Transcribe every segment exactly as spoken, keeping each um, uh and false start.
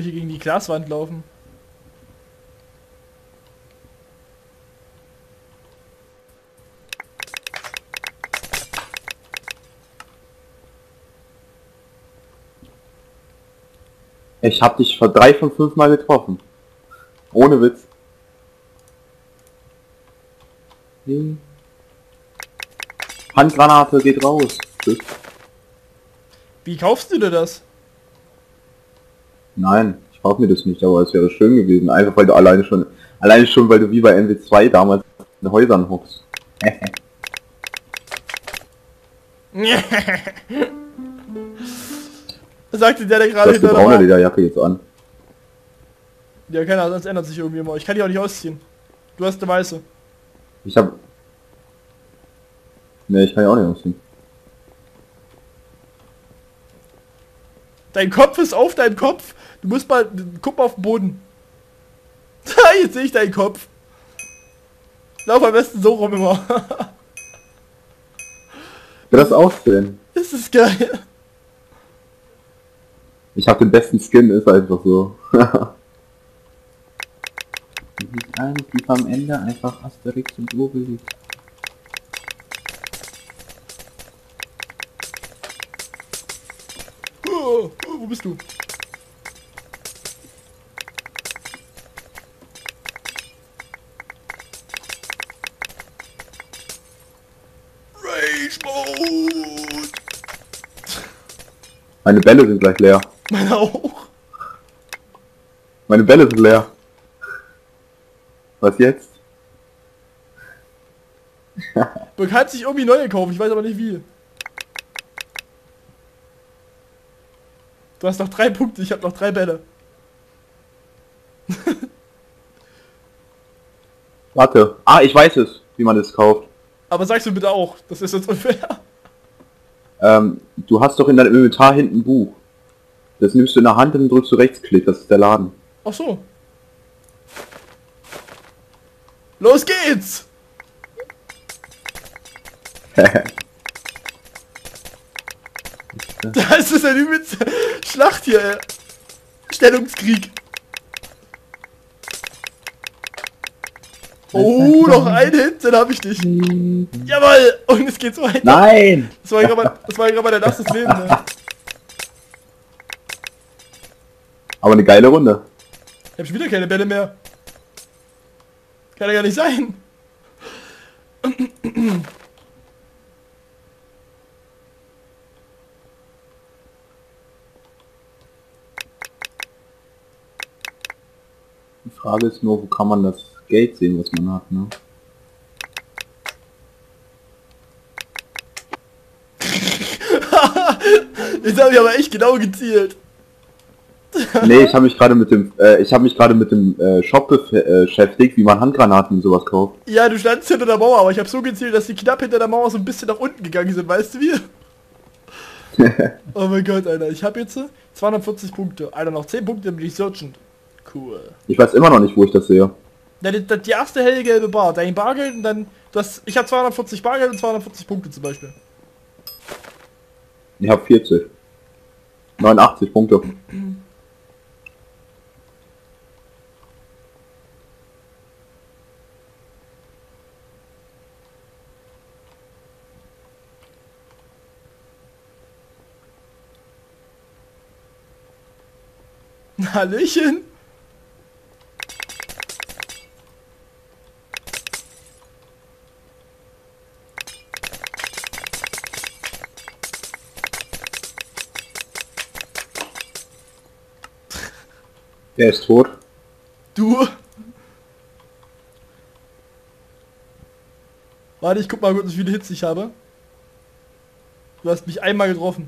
ich hier gegen die Glaswand laufen? Ich hab dich vor drei von fünf Mal getroffen. Ohne Witz. Hm. Handgranate geht raus. Tschüss. Wie kaufst du dir das? Nein, ich kauf mir das nicht, aber es wäre schön gewesen. Einfach weil du alleine schon, alleine schon, weil du wie bei M W zwei damals in den Häusern hockst. Sagte der, der Du gerade hast die hinter der braune Mauer. Lederjacke jetzt an. Ja, keine Ahnung, sonst ändert sich irgendwie immer. Ich kann die auch nicht ausziehen. Du hast eine weiße. Ich hab... Ne, ich kann ja auch nicht aussehen. Dein Kopf ist auf deinem Kopf. Du musst mal... Guck mal auf den Boden. Jetzt sehe ich deinen Kopf. Lauf am besten so rum immer. Will das aussehen? Das ist geil. Ich hab den besten Skin, ist einfach so. Nicht eins, die am Ende einfach Asterix und Obelix. Oh, oh, wo bist du? Rage Mode. Meine Bälle sind gleich leer. Meine auch. Meine Bälle sind leer. Was jetzt? Man kann sich irgendwie neue kaufen, ich weiß aber nicht wie. Du hast noch drei Punkte, ich habe noch drei Bälle. Warte. Ah, ich weiß es, wie man das kauft. Aber sagst du bitte auch, das ist jetzt unfair. Ähm, du hast doch in deinem Inventar hinten ein Buch. Das nimmst du in der Hand und dann drückst du Rechtsklick, das ist der Laden. Ach so. Los geht's! Das ist eine übelste Schlacht hier, ey. Stellungskrieg. Oh, noch ein Hit, dann hab ich dich. Jawohl! Und es geht so weiter. Nein! Das war ja gerade das war ja gerade mein erstes Leben, ne? Aber eine geile Runde. Ich hab schon wieder keine Bälle mehr. Kann ja gar nicht sein. Die Frage ist nur, wo kann man das Geld sehen, was man hat, ne? Jetzt habe ich aber echt genau gezielt. Nee, ich habe mich gerade mit dem, äh, ich habe mich gerade mit dem äh, Shop bef- äh, beschäftigt, wie man Handgranaten und sowas kauft. Ja, du standst hinter der Mauer, aber ich habe so gezielt, dass die knapp hinter der Mauer so ein bisschen nach unten gegangen sind, weißt du wie? Oh mein Gott, Alter. Ich habe jetzt zweihundertvierzig Punkte. Alter, noch zehn Punkte, dann bin ich searchend. Cool. Ich weiß immer noch nicht, wo ich das sehe. Ja, die, die erste hellgelbe Bar, dein Bargeld und dann... Du hast, ich habe zweihundertvierzig Bargeld und zweihundertvierzig Punkte zum Beispiel. Ich habe vierzig. neunundachtzig Punkte. Hallöchen. Der ist tot. Du. Warte, ich guck mal kurz, wie viele Hits ich habe. Du hast mich einmal getroffen.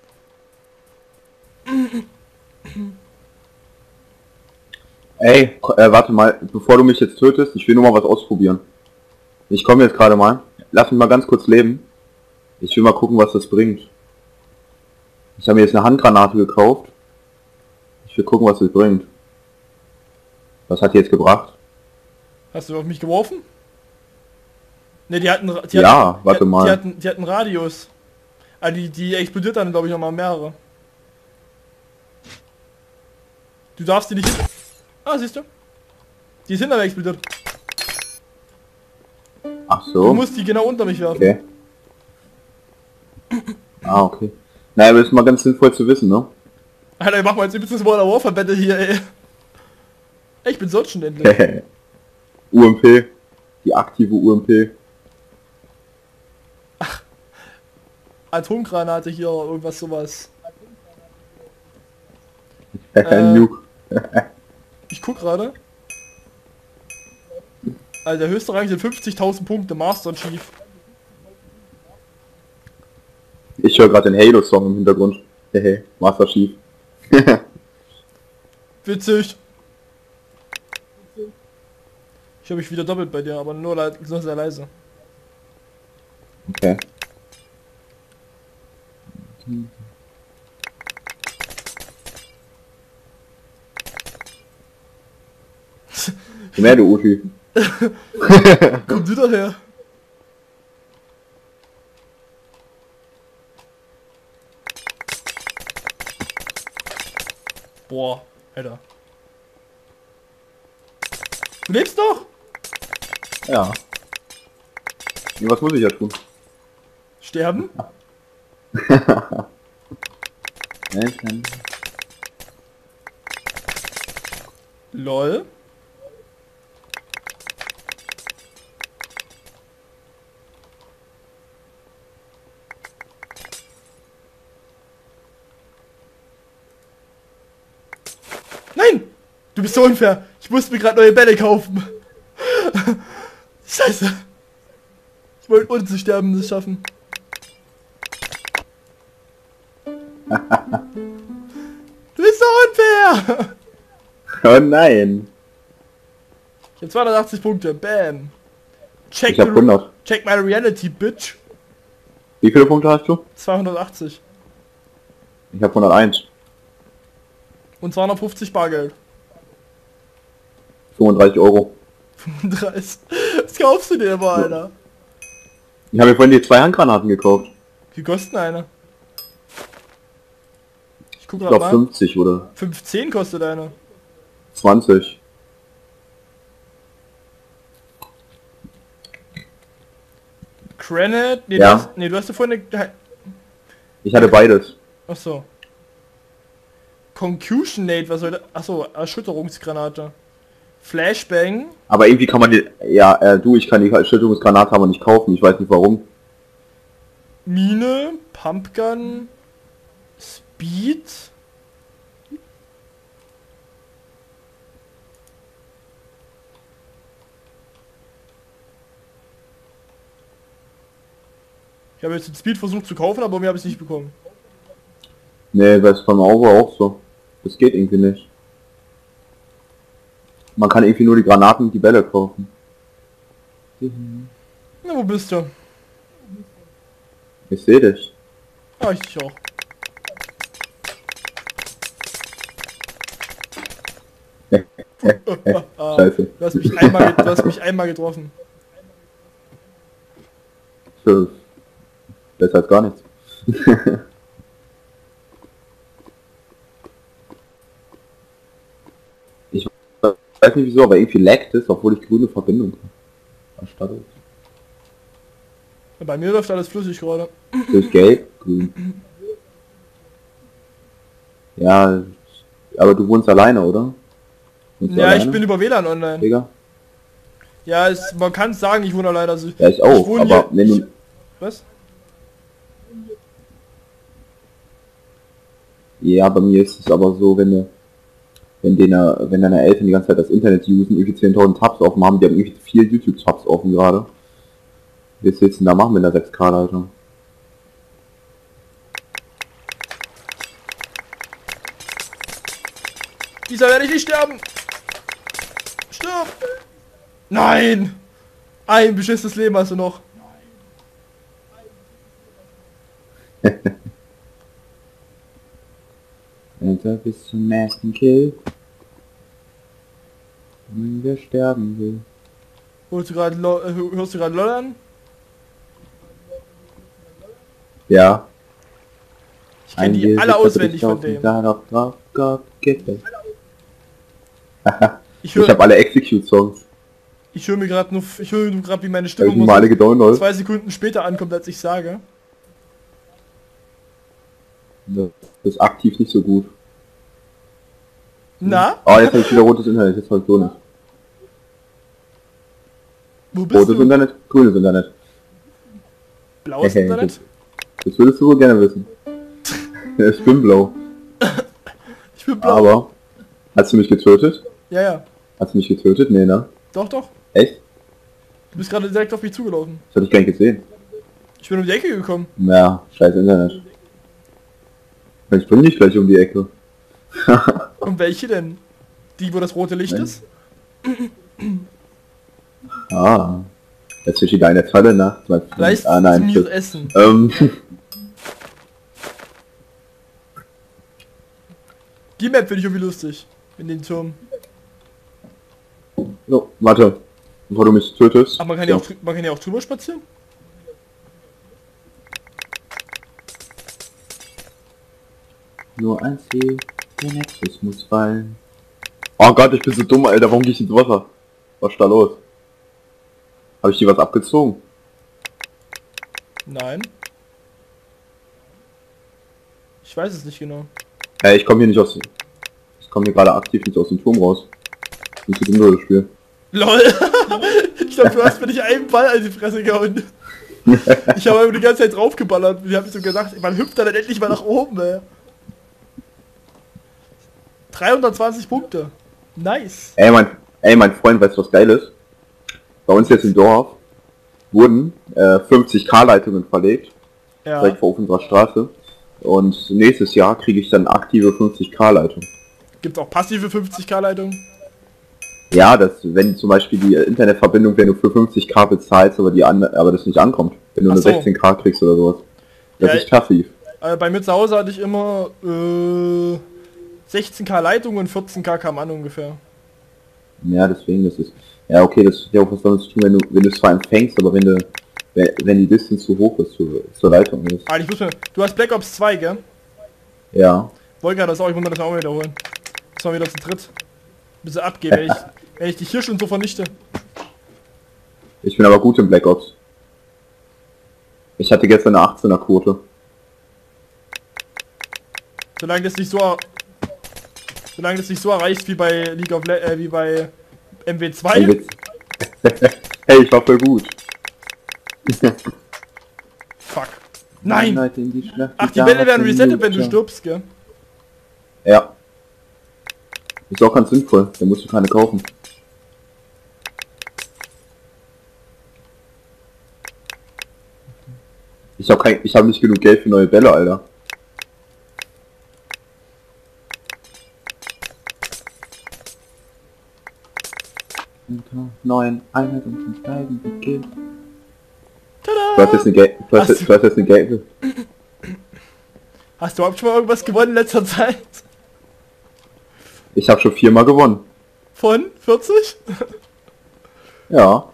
Ey, ko- äh, warte mal, bevor du mich jetzt tötest, ich will nur mal was ausprobieren. Ich komme jetzt gerade mal. Lass mich mal ganz kurz leben. Ich will mal gucken, was das bringt. Ich habe mir jetzt eine Handgranate gekauft. Ich will gucken, was das bringt. Was hat die jetzt gebracht? Hast du auf mich geworfen? Ne, die hatten... Die Ja, hatten, warte die, mal. Die hatten, die hatten Radius. Ah, die, die explodiert dann, glaube ich, nochmal mehrere. Du darfst die nicht hin... Ah, siehst du? Die ist hinter mir explodiert. Ach Du so. musst die genau unter mich werfen. Okay. Ah, okay. Naja, aber das ist mal ganz sinnvoll zu wissen, ne? Alter, ich mach mal jetzt übrigens Modern Warfare Battle hier, ey. Ich bin sonst schon endlich. U M P. Die aktive U M P. Atomgranate hier, irgendwas sowas. Äh, Nuke. Ich guck gerade. Also der höchste Rang sind fünfzigtausend Punkte, Master Chief. Ich höre gerade den Halo-Song im Hintergrund. Hehe, Master Chief. Witzig. Ich habe mich wieder doppelt bei dir, aber nur, le nur sehr leise. Okay. Komm her, du Ufi. Komm du daher. Boah, Alter. Du lebst noch? Ja. Und was muss ich ja tun? Sterben? Lol. Nein! Du bist so unfair. Ich musste mir gerade neue Bälle kaufen. Scheiße. Ich wollte ohne zu sterben das schaffen. Du bist so unfair. Oh nein. Ich habe zweihundertachtzig Punkte. Bam. Check, Ich hab hundert. check my reality, bitch. Wie viele Punkte hast du? zweihundertachtzig. Ich habe hunderteins. Und zweihundertfünfzig Bargeld. fünfunddreißig Euro. fünfunddreißig. Was kaufst du dir immer, Alter? Ich habe mir vorhin die zwei Handgranaten gekauft. Wie kosten eine? Ich guck Ich grad glaube mal. fünfzig oder fünfzehn kostet eine. zwanzig. Granite? Nee, Ja. du hast, nee, du hast ja vorhin eine... Ich hatte beides. Achso. Concussion Nade, was soll das? Achso, Erschütterungsgranate. Flashbang. Aber irgendwie kann man die... Ja, äh, du, ich kann die Erschütterungsgranate aber nicht kaufen. Ich weiß nicht warum. Mine. Pumpgun. Speed. Ich habe jetzt den Speed versucht zu kaufen, aber mir habe ich es nicht bekommen. Nee, das ist beim Auto auch so. Das geht irgendwie nicht. Man kann irgendwie nur die Granaten und die Bälle kaufen. Na, wo bist du? Ich sehe dich. Ah, ich dich auch. Ah, Scheiße. du hast mich einmal, du hast mich einmal getroffen. So. Besser als gar nichts. Ich weiß nicht wieso, aber irgendwie laggt es, obwohl ich grüne Verbindung habe. Erstattet. Bei mir läuft alles flüssig gerade. Das ist gelb, grün. Ja, aber du wohnst alleine, oder? Wohnst du Ja, alleine, ich bin über W L A N online. Digga? Ja, es, man kann sagen, ich wohne alleine. Also, Ja, ich auch, wohne aber hier, wenn ich, du... was? Ja, bei mir ist es aber so, wenn du, wenn deine, wenn deine Eltern die ganze Zeit das Internet usen, irgendwie zehntausend Tabs offen haben, die haben irgendwie vier YouTube-Tabs offen gerade. Was willst du denn da machen mit der sechs K-Leitung? Dieser werde ich nicht sterben! Stirb! Nein! Ein beschissenes Leben hast du noch. Alter, bis zum nächsten Kill. Wenn wir sterben will. Hörst du gerade Lo- äh, hörst du gerade LOL an? Ja. Ich kenne die alle auswendig von dem. Drauf, drauf, Gott, gibt es. Ich Ich höre habe alle Execute-Songs. ich hör mir gerade nur, ich höre nur gerade, wie meine Hab ich Stimme mir mal alle gedownloadet. zwei Sekunden später ankommt, als ich sage. Das ist aktiv nicht so gut. Na? Oh, jetzt habe ich wieder rotes Internet, jetzt halt so nicht. Wo bist Rotes du? Internet, grünes Internet. Blaues Hey, Internet? Das würdest du wohl gerne wissen. Ich bin blau. Ich bin blau. Aber, hast du mich getötet? Ja, ja. Hast du mich getötet? Nee, ne? Doch, doch. Echt? Du bist gerade direkt auf mich zugelaufen. Das hatte ich gar nicht gesehen. Ich bin um die Ecke gekommen. Ja, scheiß Internet. Ich bin nicht gleich um die Ecke. Und welche denn? Die, wo das rote Licht Nein. ist? Ah. Jetzt ist wieder eine Falle, ne? Vielleicht Ah, zu nein. mir das- essen. Ähm, Die Map finde ich irgendwie lustig. In den Turm. so, warte. Bevor du mich tötest. Aber man kann, ja So. auch, drü- man kann ja auch drüber spazieren. Nur ein Ziel, der Nexus muss fallen. Oh Gott, ich bin so dumm, Alter. Warum gehe ich ins Wasser? Was ist da los? Habe ich dir was abgezogen? Nein. Ich weiß es nicht genau. Hey, ich komme hier nicht aus... Ich komme hier gerade aktiv nicht aus dem Turm raus. Nicht so dumm, das Spiel. LOL! Ich glaube, du hast mir nicht einen Ball an die Fresse gehauen. Ich habe die ganze Zeit draufgeballert. Ich habe so gedacht, man hüpft dann endlich mal nach oben, ey. dreihundertzwanzig Punkte. Nice. Ey, mein, ey, mein Freund, weißt du, was geil ist? Bei uns jetzt im Dorf wurden äh, fünfzig K-Leitungen verlegt, Ja. direkt vor unserer Straße. Und nächstes Jahr kriege ich dann aktive fünfzig K-Leitung. Gibt auch passive fünfzig K Leitung. Ja, das, wenn zum Beispiel die Internetverbindung, wenn du für fünfzig K bezahlst, aber die an, aber das nicht ankommt, wenn du Ach nur so. sechzehn K kriegst oder sowas. Das Ja, ist passiv. Äh, bei mir zu Hause hatte ich immer äh, sechzehn K Leitung und vierzehn K kam an ungefähr. Ja, deswegen, das ist. Ja, okay, das hat ja auch was damit zu tun, wenn du, wenn du es zwar empfängst, aber wenn du, wenn, wenn die Distance zu hoch ist zur, zur Leitung ist. Ah, ich muss mir, du hast Black Ops zwei, gell? Ja. Wollte das auch, ich muss mir das auch mal wiederholen. Das war wieder zu dritt. Bisschen abgehen, wenn ich, wenn ich dich hier schon so vernichte. Ich bin aber gut im Black Ops. Ich hatte gestern eine achtzehner Quote. Solange das nicht so solange das nicht so erreicht wie bei League of Le äh, wie bei M W zwei. Hey, Witz. Hey, ich war voll gut. Fuck. Nein! Leute in die Schlacht, Ach, die Bälle werden resettet, wenn du Lutscher. stirbst, gell? Ja. Ist auch ganz sinnvoll, da musst du keine kaufen. Ich habe kein, ich habe nicht genug Geld für neue Bälle, Alter. Unter neuen Einheiten zum Steigen beginnt. Du hast Tada! jetzt eine Geld, du hast, Hast jetzt- du hast jetzt eine Geld. Hast du überhaupt schon mal irgendwas gewonnen in letzter Zeit? Ich habe schon viermal gewonnen. Von vierzig? Ja.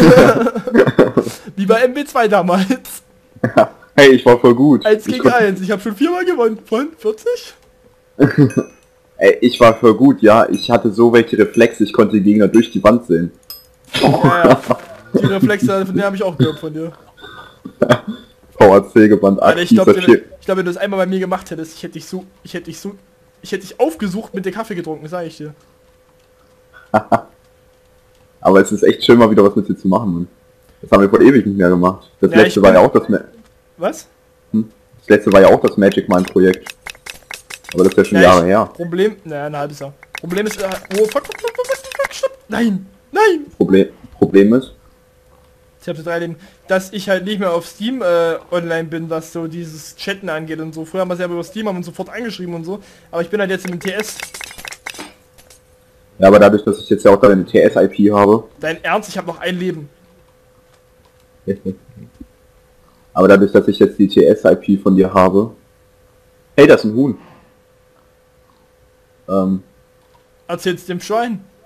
Wie bei M W zwei damals. Hey, ich war voll gut. eins Ich gegen konnt- eins. Ich habe schon viermal gewonnen. Von vierzig? Ey, ich war voll gut, ja. Ich hatte so welche Reflexe, ich konnte die Gegner durch die Wand sehen. Ja, ja. Die Reflexe, von der habe ich auch gehört von dir. V A C-Geband Alter, ich aktiv. glaube, das wenn, steht- ich glaub, wenn du das einmal bei mir gemacht hättest, ich hätte dich so, ich hätte dich so, ich hätte dich aufgesucht mit der Kaffee getrunken, sage ich dir. Aber es ist echt schön, mal wieder was mit dir zu machen, Mann. Das haben wir vor ewig nicht mehr gemacht. Das Ja, ich letzte war bin- ja auch das Ma Was? Das letzte war ja auch das Magic Mind Projekt. Aber das ist ja schon Ja, Jahre ich- her. Problem, naja, ein halbes Jahr. Problem ist, äh, oh, fuck, fuck, fuck, fuck, fuck, fuck, stopp. Nein, nein. Problem, Problem ist, Ich habe drei Leben, dass ich halt nicht mehr auf Steam äh, online bin, was so dieses Chatten angeht und so. Früher haben wir es ja über Steam haben uns sofort angeschrieben und so. Aber ich bin halt jetzt im T S. ja, aber dadurch, dass ich jetzt ja auch deine T S I P habe, Dein Ernst, ich habe noch ein Leben. aber dadurch, dass ich jetzt die T S I P von dir habe, hey, das ist ein Huhn. Ähm, Erzähl's dem Schwein.